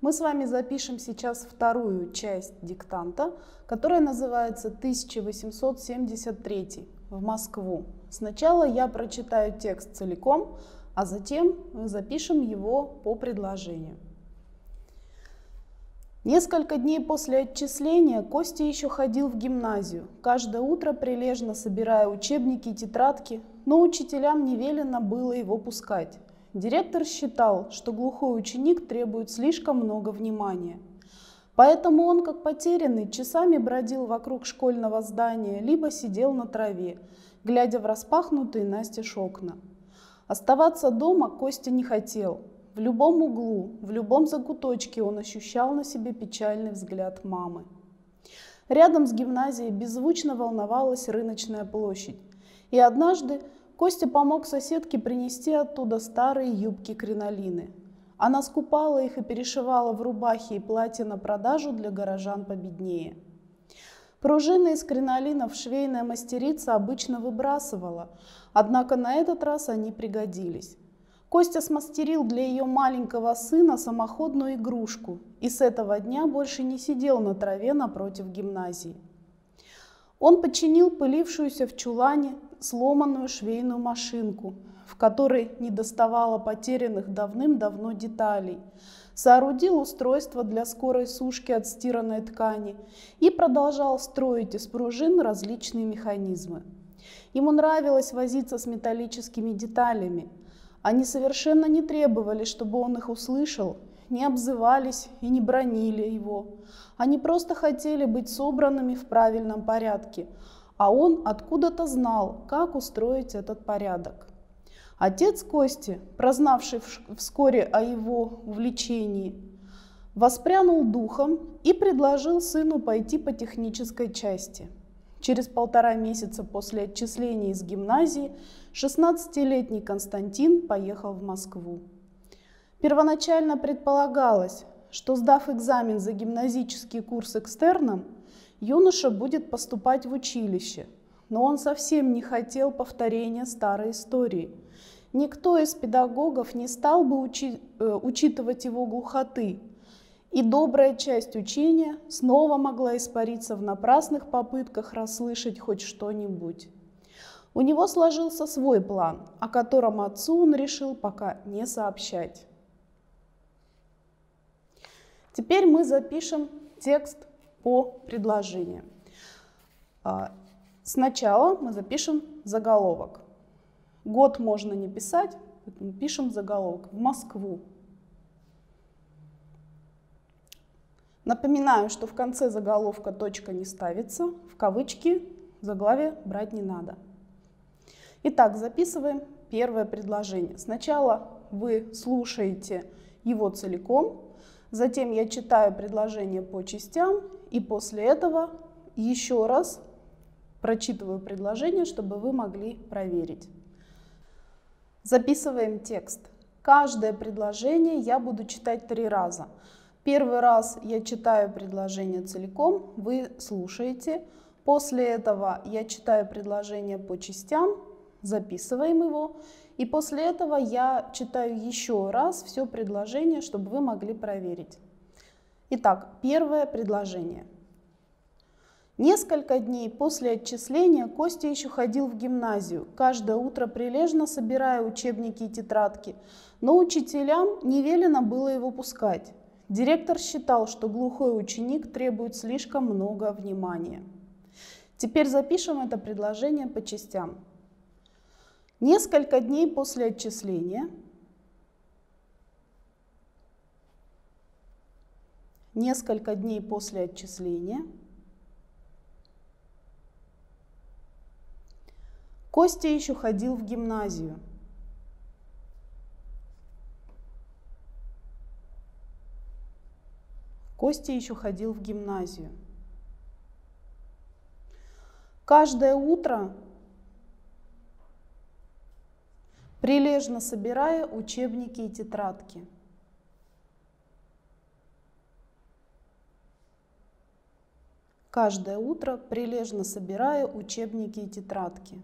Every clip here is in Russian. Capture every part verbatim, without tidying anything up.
Мы с вами запишем сейчас вторую часть диктанта, которая называется тысяча восемьсот семьдесят третий в Москву. Сначала я прочитаю текст целиком, а затем мы запишем его по предложению. Несколько дней после отчисления Костя еще ходил в гимназию, каждое утро прилежно собирая учебники и тетрадки, но учителям не велено было его пускать. Директор считал, что глухой ученик требует слишком много внимания. Поэтому он, как потерянный, часами бродил вокруг школьного здания, либо сидел на траве, глядя в распахнутые настежь окна. Оставаться дома Костя не хотел. В любом углу, в любом закуточке он ощущал на себе печальный взгляд мамы. Рядом с гимназией беззвучно волновалась рыночная площадь. И однажды Костя помог соседке принести оттуда старые юбки-кринолины. Она скупала их и перешивала в рубахи и платья на продажу для горожан победнее. Пружины из кринолинов швейная мастерица обычно выбрасывала, однако на этот раз они пригодились. Костя смастерил для ее маленького сына самоходную игрушку и с этого дня больше не сидел на траве напротив гимназии. Он починил пылившуюся в чулане сломанную швейную машинку, в которой недоставало потерянных давным-давно деталей, соорудил устройство для скорой сушки отстиранной ткани и продолжал строить из пружин различные механизмы. Ему нравилось возиться с металлическими деталями. Они совершенно не требовали, чтобы он их услышал, не обзывались и не бранили его. Они просто хотели быть собранными в правильном порядке, а он откуда-то знал, как устроить этот порядок. Отец Кости, прознавший вскоре о его увлечении, воспрянул духом и предложил сыну пойти по технической части. Через полтора месяца после отчисления из гимназии шестнадцатилетний Константин поехал в Москву. Первоначально предполагалось, что, сдав экзамен за гимназический курс экстерном, юноша будет поступать в училище, но он совсем не хотел повторения старой истории. Никто из педагогов не стал бы учи, э, учитывать его глухоты, и добрая часть учения снова могла испариться в напрасных попытках расслышать хоть что-нибудь. У него сложился свой план, о котором отцу он решил пока не сообщать. Теперь мы запишем текст по предложению. Сначала мы запишем заголовок. Год можно не писать, поэтому пишем заголовок. В Москву. Напоминаю, что в конце заголовка точка не ставится, в кавычки заглавие брать не надо. Итак, записываем первое предложение. Сначала вы слушаете его целиком, затем я читаю предложение по частям, и после этого еще раз прочитываю предложение, чтобы вы могли проверить. Записываем текст. Каждое предложение я буду читать три раза. Первый раз я читаю предложение целиком, вы слушаете. После этого я читаю предложение по частям, записываем его. И после этого я читаю еще раз все предложение, чтобы вы могли проверить. Итак, первое предложение. Несколько дней после отчисления Костя еще ходил в гимназию, каждое утро прилежно собирая учебники и тетрадки, но учителям не велено было его пускать. Директор считал, что глухой ученик требует слишком много внимания. Теперь запишем это предложение по частям. Несколько дней после отчисления. Несколько дней после отчисления. Костя еще ходил в гимназию. Костя еще ходил в гимназию. Каждое утро, прилежно собирая учебники и тетрадки. Каждое утро, прилежно собирая учебники и тетрадки.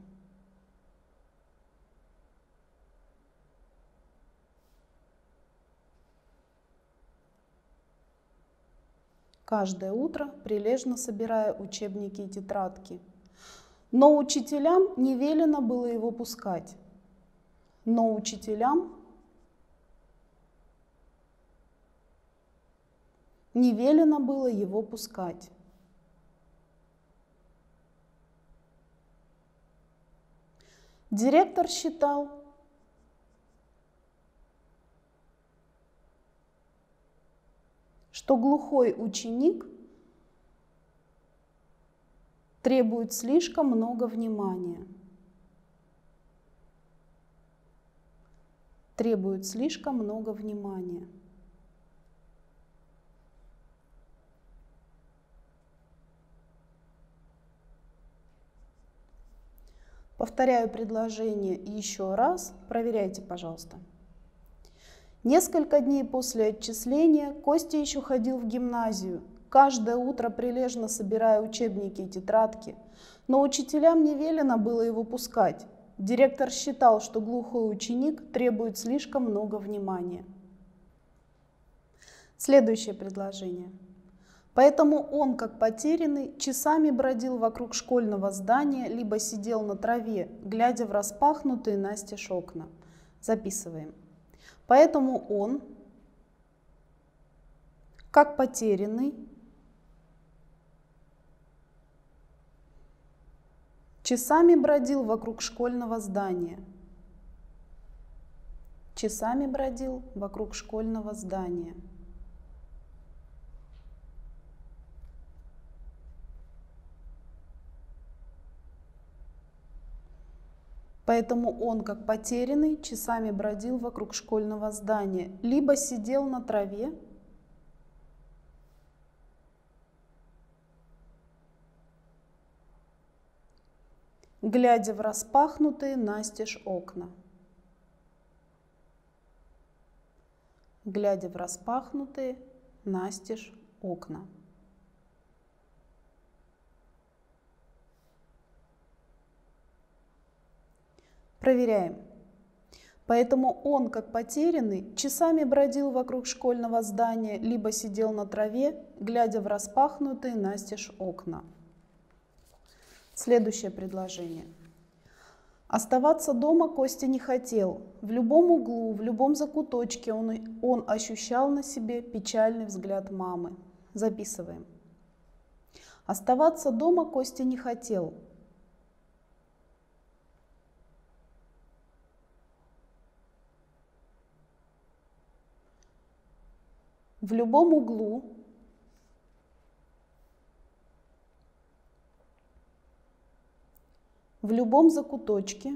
каждое утро прилежно собирая учебники и тетрадки. Но учителям не велено было его пускать. Но учителям не велено было его пускать. Директор считал, что глухой ученик требует слишком много внимания. Требует слишком много внимания. Повторяю предложение еще раз. Проверяйте, пожалуйста. Несколько дней после отчисления Костя еще ходил в гимназию, каждое утро прилежно собирая учебники и тетрадки, но учителям не велено было его пускать. Директор считал, что глухой ученик требует слишком много внимания. Следующее предложение. Поэтому он, как потерянный, часами бродил вокруг школьного здания, либо сидел на траве, глядя в распахнутые настежь окна. Записываем. Поэтому он, как потерянный, часами бродил вокруг школьного здания. Часами бродил вокруг школьного здания. Поэтому он, как потерянный, часами бродил вокруг школьного здания, либо сидел на траве, глядя в распахнутые настежь окна. Глядя в распахнутые настежь окна. Проверяем. Поэтому он, как потерянный, часами бродил вокруг школьного здания, либо сидел на траве, глядя в распахнутые настежь окна. Следующее предложение. Оставаться дома Костя не хотел. В любом углу, в любом закуточке он, он ощущал на себе печальный взгляд мамы. Записываем. Оставаться дома Костя не хотел. В любом углу, в любом закуточке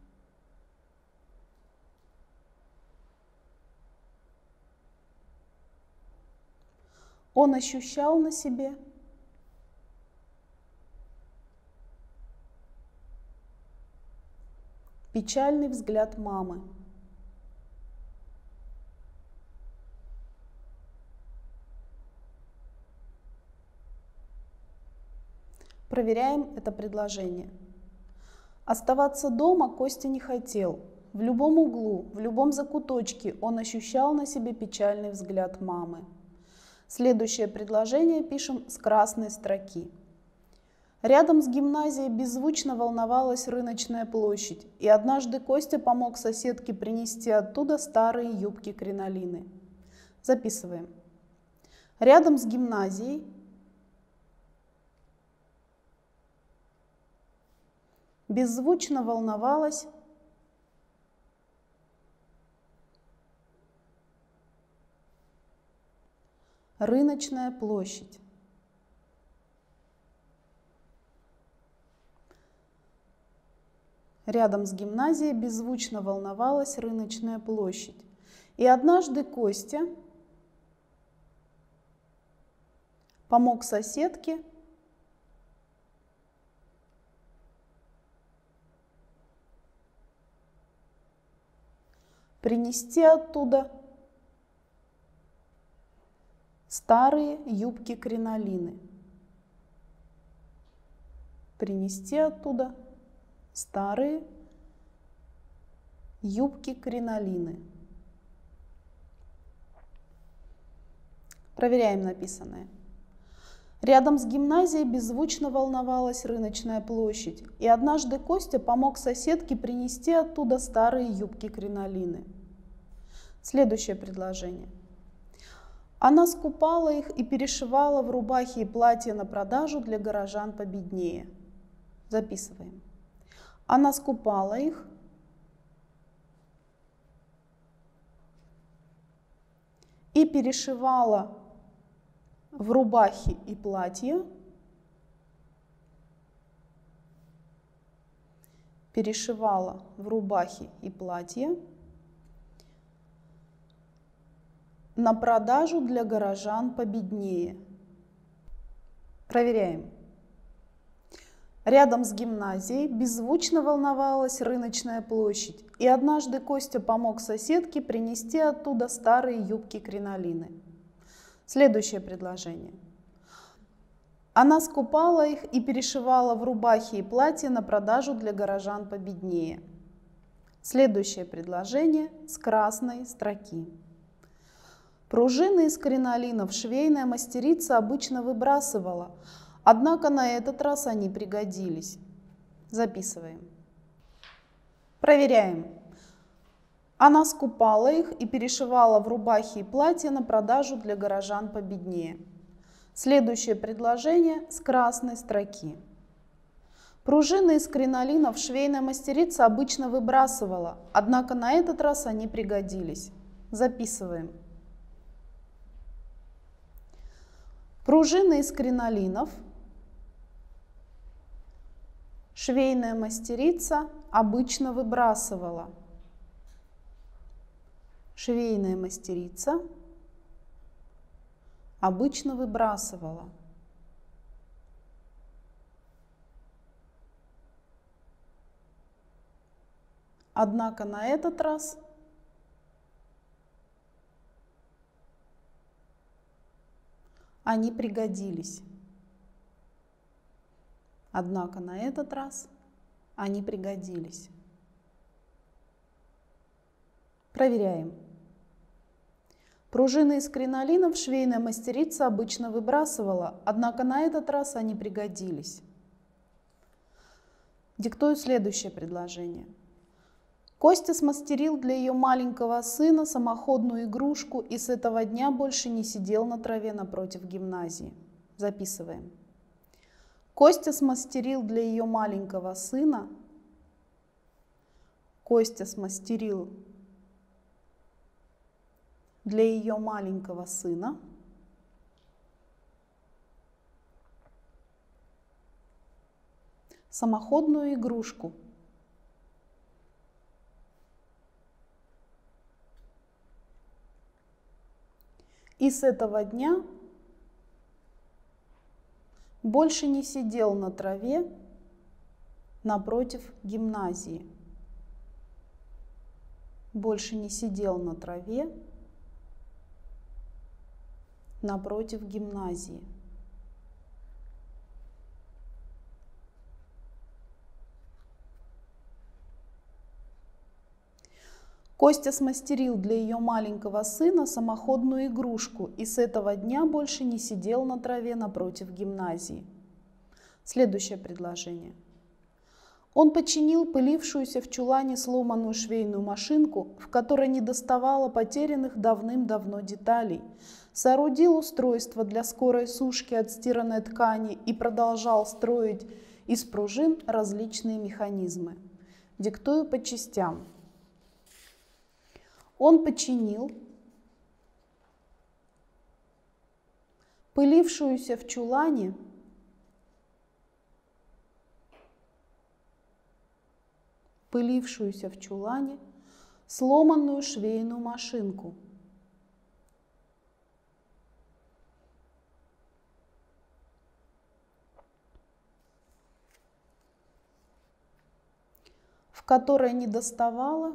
он ощущал на себе печальный взгляд мамы. Проверяем это предложение. Оставаться дома Костя не хотел. В любом углу, в любом закуточке он ощущал на себе печальный взгляд мамы. Следующее предложение пишем с красной строки. Рядом с гимназией беззвучно волновалась рыночная площадь, и однажды Костя помог соседке принести оттуда старые юбки-кринолины. Записываем. Рядом с гимназией беззвучно волновалась рыночная площадь. Рядом с гимназией беззвучно волновалась рыночная площадь. И однажды Костя помог соседке принести оттуда старые юбки-кринолины. Принести оттуда старые юбки-кринолины. Проверяем написанное. Рядом с гимназией беззвучно волновалась рыночная площадь, и однажды Костя помог соседке принести оттуда старые юбки-кринолины. Следующее предложение. Она скупала их и перешивала в рубахи и платья на продажу для горожан победнее. Записываем. Она скупала их и перешивала в рубахи и платья, перешивала в рубахи и платья на продажу для горожан победнее. Проверяем. Рядом с гимназией беззвучно волновалась рыночная площадь, и однажды Костя помог соседке принести оттуда старые юбки-кринолины. Следующее предложение. Она скупала их и перешивала в рубахи и платья на продажу для горожан победнее. Следующее предложение с красной строки. Пружины из кринолинов швейная мастерица обычно выбрасывала, однако на этот раз они пригодились. Записываем. Проверяем. Она скупала их и перешивала в рубахи и платья на продажу для горожан победнее. Следующее предложение с красной строки. Пружины из кринолинов швейная мастерица обычно выбрасывала, однако на этот раз они пригодились. Записываем. Пружины из кринолинов швейная мастерица обычно выбрасывала. Швейная мастерица обычно выбрасывала. Однако на этот раз они пригодились. Однако на этот раз они пригодились. Проверяем. Пружины из кринолинов швейная мастерица обычно выбрасывала, однако на этот раз они пригодились. Диктую следующее предложение. Костя смастерил для ее маленького сына самоходную игрушку и с этого дня больше не сидел на траве напротив гимназии. Записываем. Костя смастерил для ее маленького сына. Костя смастерил для ее маленького сына самоходную игрушку. И с этого дня больше не сидел на траве напротив гимназии. Больше не сидел на траве напротив гимназии. Костя смастерил для ее маленького сына самоходную игрушку и с этого дня больше не сидел на траве напротив гимназии. Следующее предложение. Он починил пылившуюся в чулане сломанную швейную машинку, в которой недоставало потерянных давным-давно деталей, соорудил устройство для скорой сушки отстиранной ткани и продолжал строить из пружин различные механизмы. Диктую по частям. Он починил пылившуюся в чулане пылившуюся в чулане сломанную швейную машинку. В которой недоставало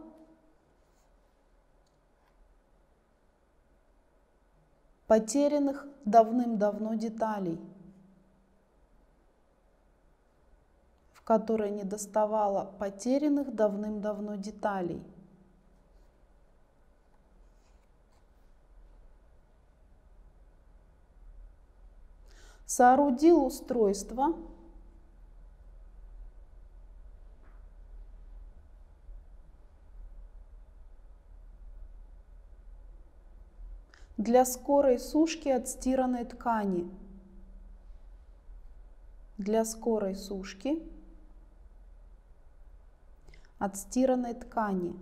потерянных давным-давно деталей, в которой недоставало потерянных давным-давно деталей. соорудил устройство для скорой сушки отстиранной ткани. Для скорой сушки отстиранной ткани.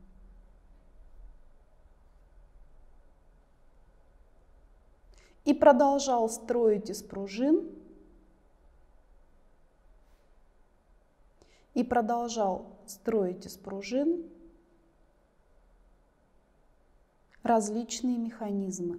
И продолжал строить из пружин, и продолжал строить из пружин различные механизмы.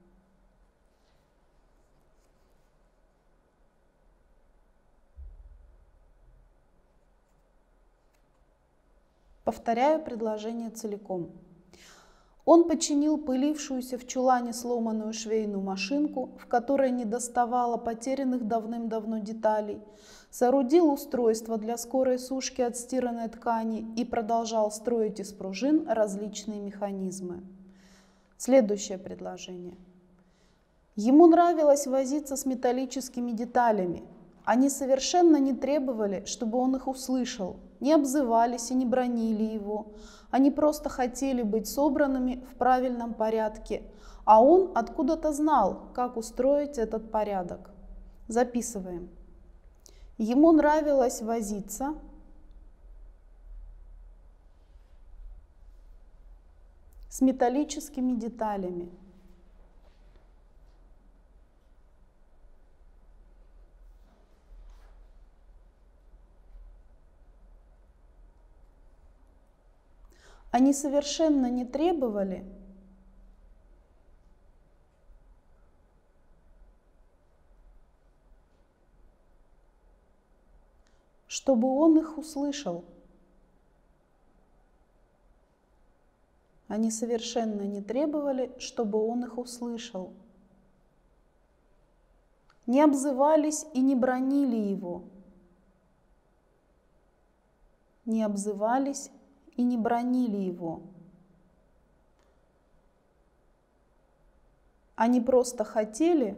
Повторяю предложение целиком. Он починил пылившуюся в чулане сломанную швейную машинку, в которой недоставало потерянных давным-давно деталей, соорудил устройство для скорой сушки отстиранной ткани и продолжал строить из пружин различные механизмы. Следующее предложение. Ему нравилось возиться с металлическими деталями. Они совершенно не требовали, чтобы он их услышал, не обзывались и не бранили его. Они просто хотели быть собранными в правильном порядке, а он откуда-то знал, как устроить этот порядок. Записываем. Ему нравилось возиться с металлическими деталями. Они совершенно не требовали чтобы он их услышал. Они совершенно не требовали, чтобы он их услышал. Не обзывались и не бранили его. Не обзывались и не бранили его. Они просто хотели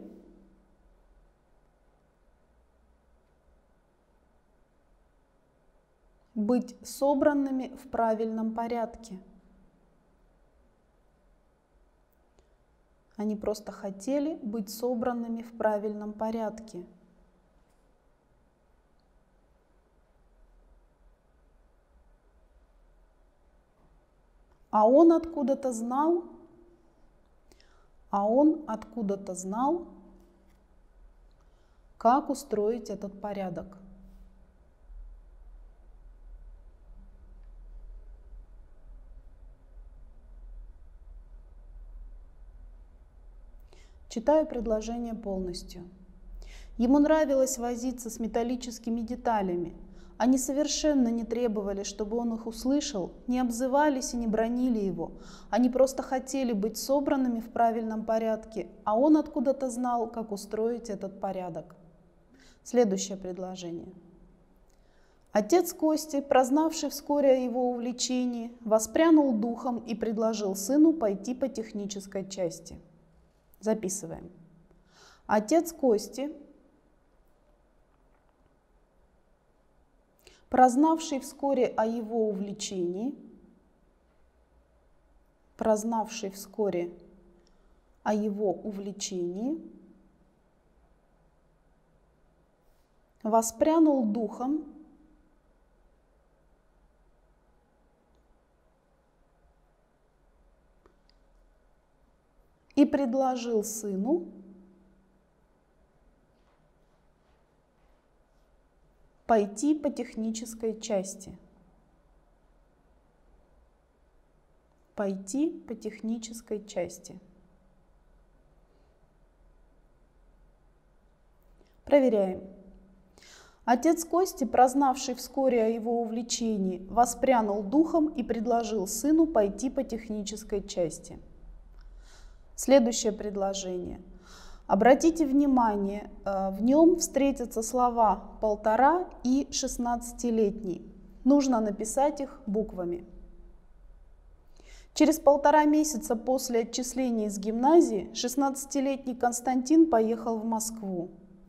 быть собранными в правильном порядке. Они просто хотели быть собранными в правильном порядке. А он откуда-то знал, а он откуда-то знал, как устроить этот порядок. Читаю предложение полностью. Ему нравилось возиться с металлическими деталями. Они совершенно не требовали, чтобы он их услышал, не обзывались и не бранили его. Они просто хотели быть собранными в правильном порядке, а он откуда-то знал, как устроить этот порядок. Следующее предложение. Отец Кости, прознавший вскоре о его увлечении, воспрянул духом и предложил сыну пойти по технической части. Записываем. Отец Кости, прознавший вскоре о его увлечении, прознавший вскоре о его увлечении, воспрянул духом и предложил сыну пойти по технической части. Пойти по технической части. Проверяем. Отец Кости, прознавший вскоре о его увлечении, воспрянул духом и предложил сыну пойти по технической части. Следующее предложение. Обратите внимание, в нем встретятся слова «полтора» и «шестнадцатилетний». Нужно написать их буквами. Через полтора месяца после отчисления из гимназии шестнадцатилетний Константин поехал в Москву.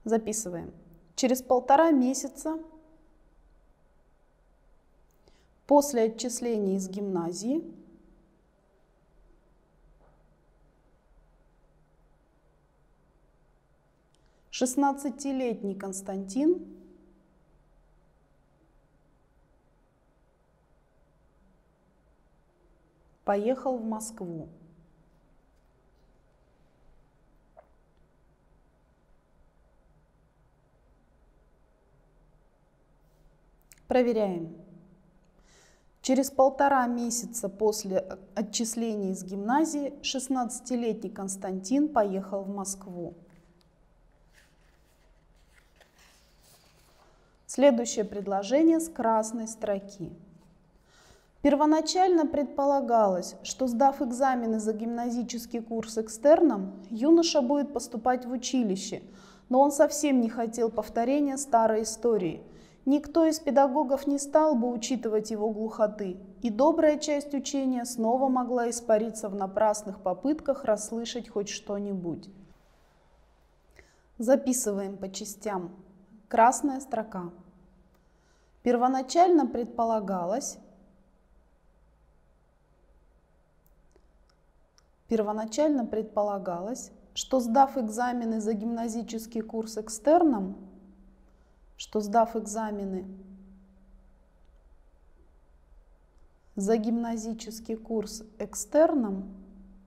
Записываем. Через полтора месяца после отчисления из гимназии шестнадцатилетний Константин поехал в Москву. Проверяем. Через полтора месяца после отчисления из гимназии шестнадцатилетний Константин поехал в Москву. Следующее предложение с красной строки. Первоначально предполагалось, что, сдав экзамены за гимназический курс экстерном, юноша будет поступать в училище, но он совсем не хотел повторения старой истории. Никто из педагогов не стал бы учитывать его глухоты, и добрая часть учения снова могла испариться в напрасных попытках расслышать хоть что-нибудь. Записываем по частям. Красная строка. Первоначально предполагалось, первоначально предполагалось, что, сдав экзамены за гимназический курс экстерном, что сдав экзамены за гимназический курс экстерном,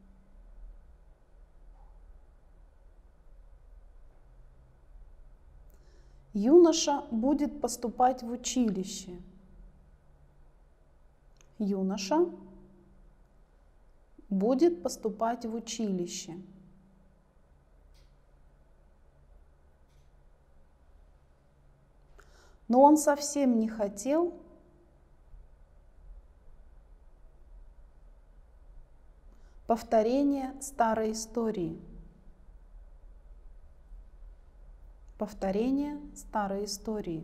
юноша будет поступать в училище. Юноша будет поступать в училище. Но он совсем не хотел повторения старой истории. Повторение старой истории.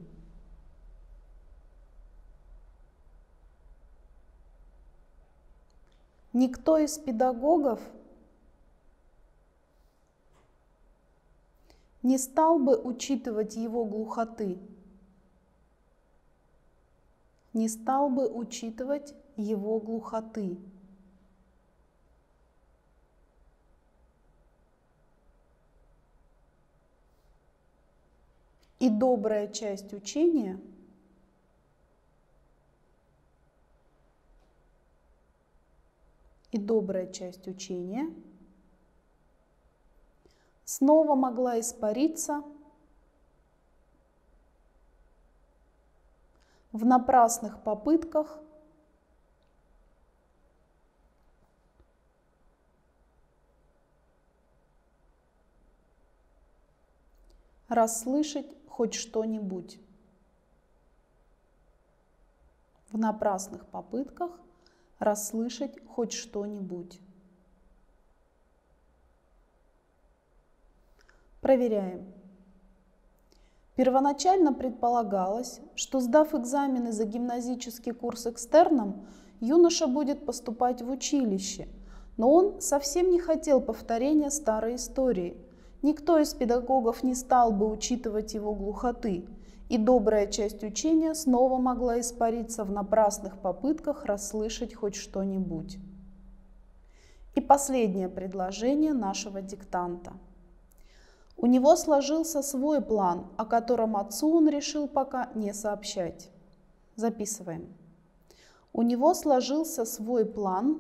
Никто из педагогов не стал бы учитывать его глухоты, не стал бы учитывать его глухоты. И добрая часть учения и добрая часть учения снова могла испариться в напрасных попытках расслышать хоть что-нибудь. В напрасных попытках расслышать хоть что-нибудь. Проверяем. Первоначально предполагалось, что, сдав экзамены за гимназический курс экстерном, юноша будет поступать в училище, но он совсем не хотел повторения старой истории. Никто из педагогов не стал бы учитывать его глухоты, и добрая часть учения снова могла испариться в напрасных попытках расслышать хоть что-нибудь. И последнее предложение нашего диктанта. У него сложился свой план, о котором отцу он решил пока не сообщать. Записываем. У него сложился свой план,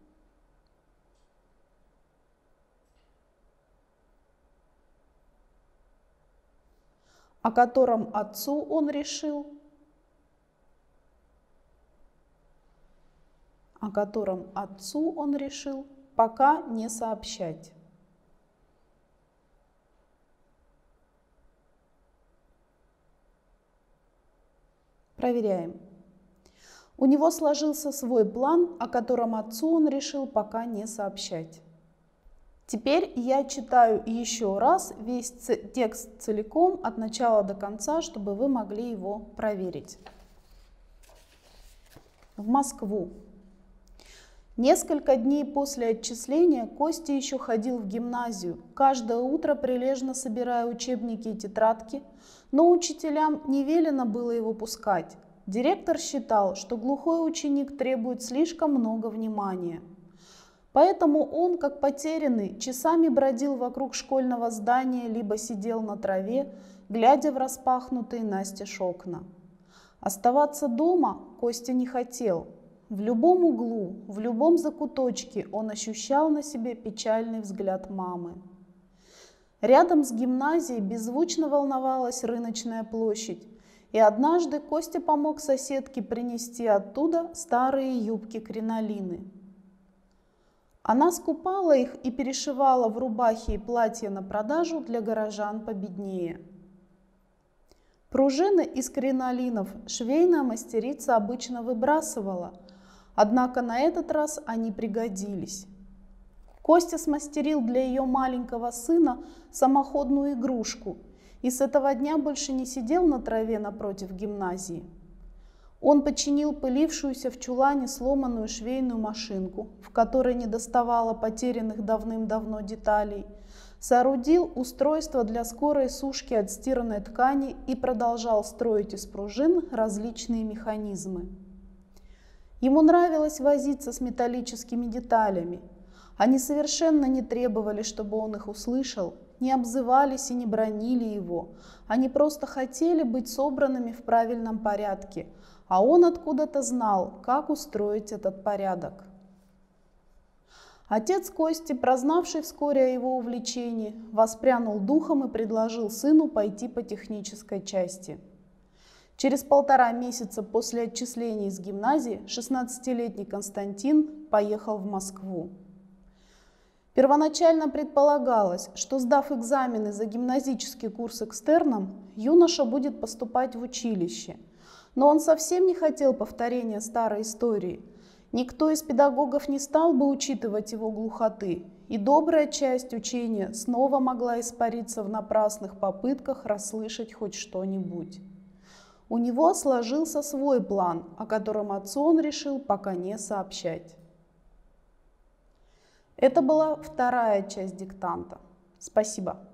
о котором отцу он решил, о котором отцу он решил пока не сообщать. Проверяем. У него сложился свой план, о котором отцу он решил пока не сообщать. Теперь я читаю еще раз весь текст целиком от начала до конца, чтобы вы могли его проверить. В Москву. Несколько дней после отчисления Костя еще ходил в гимназию, каждое утро прилежно собирая учебники и тетрадки, но учителям не велено было его пускать. Директор считал, что глухой ученик требует слишком много внимания. Поэтому он, как потерянный, часами бродил вокруг школьного здания, либо сидел на траве, глядя в распахнутые настежь окна. Оставаться дома Костя не хотел. В любом углу, в любом закуточке он ощущал на себе печальный взгляд мамы. Рядом с гимназией беззвучно волновалась рыночная площадь, и однажды Костя помог соседке принести оттуда старые юбки-кринолины. Она скупала их и перешивала в рубахи и платья на продажу для горожан победнее. Пружины из кринолинов швейная мастерица обычно выбрасывала, однако на этот раз они пригодились. Костя смастерил для ее маленького сына самоходную игрушку и с этого дня больше не сидел на траве напротив гимназии. Он починил пылившуюся в чулане сломанную швейную машинку, в которой недоставало потерянных давным-давно деталей, соорудил устройство для скорой сушки отстиранной ткани и продолжал строить из пружин различные механизмы. Ему нравилось возиться с металлическими деталями. Они совершенно не требовали, чтобы он их услышал, не обзывались и не бранили его. Они просто хотели быть собранными в правильном порядке, а он откуда-то знал, как устроить этот порядок. Отец Кости, прознавший вскоре о его увлечении, воспрянул духом и предложил сыну пойти по технической части. Через полтора месяца после отчисления из гимназии шестнадцатилетний Константин поехал в Москву. Первоначально предполагалось, что, сдав экзамены за гимназический курс экстерном, юноша будет поступать в училище. Но он совсем не хотел повторения старой истории. Никто из педагогов не стал бы учитывать его глухоты, и добрая часть учения снова могла испариться в напрасных попытках расслышать хоть что-нибудь. У него сложился свой план, о котором отцу он решил пока не сообщать. Это была вторая часть диктанта. Спасибо.